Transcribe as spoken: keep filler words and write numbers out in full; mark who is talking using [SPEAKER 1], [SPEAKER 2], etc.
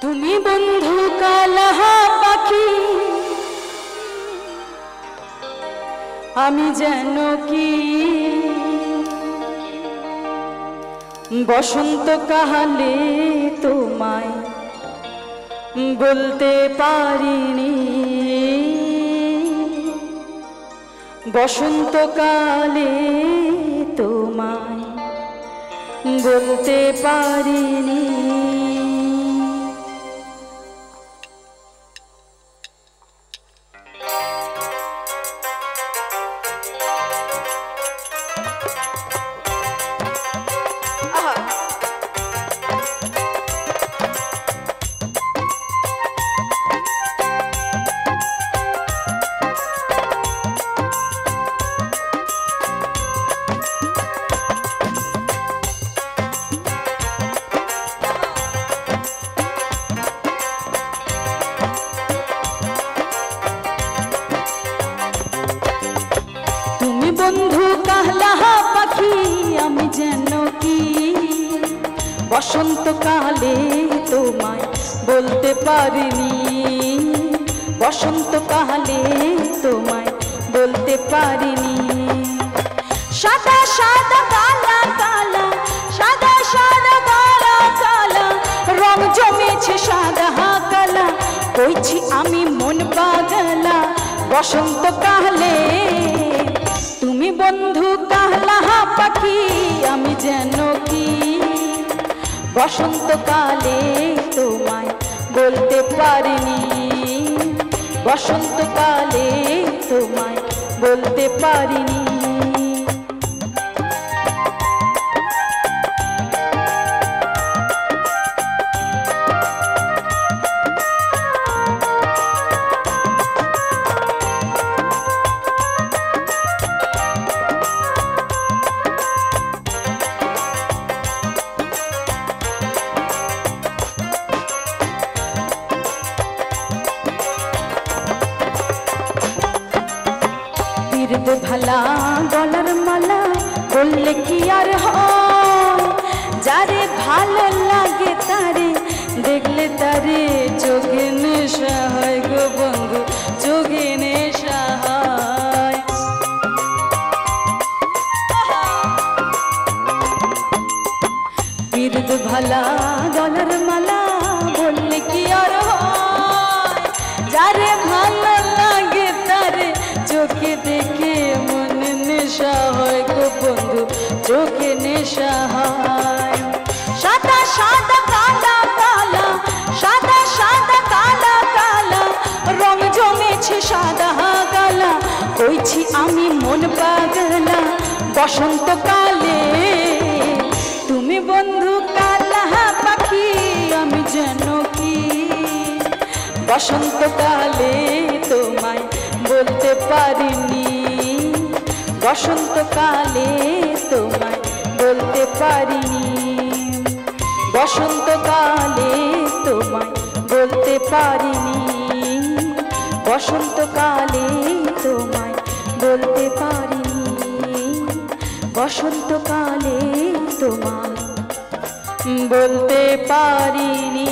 [SPEAKER 1] তুমি বন্ধু কালাহা পাখি আমি যেন কি বসন্ত কালে তোমায় বলতে পারিনি বসন্ত কালে তোমায় বলতে পারিনি বন্ধু কাহলাহা পাখি আমি যেন কি বসন্ত কালে তোমায় বলতে পারিনি বসন্ত কালে তোমায় বলতে পারিনি সাদা সাদা কালা কালা সাদা সাদা কালা কালা রং জমেছে সাদা কালা কইছি আমি মন পাগলা বসন্ত কালে তুমি বন্ধু কাহলাহা পাখি আমি যেন কি বসন্ত কালে তোমায় বলতে পারিনি বসন্ত কালে তোমায় বলতে পারিনি भला गलार माला बोलले कि यार जारे भालो लागे तारे देखले तारे चोखे नेशा है गो बंधु चोखे नेशा है बिरद भला गलार माला बोलले कि यार जारे भालो लागे तारे चोखे देखे मन नेशा है गो बंधु चोखे नेशा है सादा सादा काला काला सादा सादा काला काला रंग जमेছে সাদা কালা কইছি আমি মন পাগলা বসন্ত কালে তুমি বন্ধু কালাহা পাখি আমি যেন কি বসন্ত কালে তোমায় বলতে পারিনি বসন্ত কালে তোমায় বলতে পারিনি বসন্ত কালে তোমায় বলতে পারিনি বসন্ত কালে তোমায় বলতে পারিনি বসন্ত কালে তোমায় বলতে পারিনি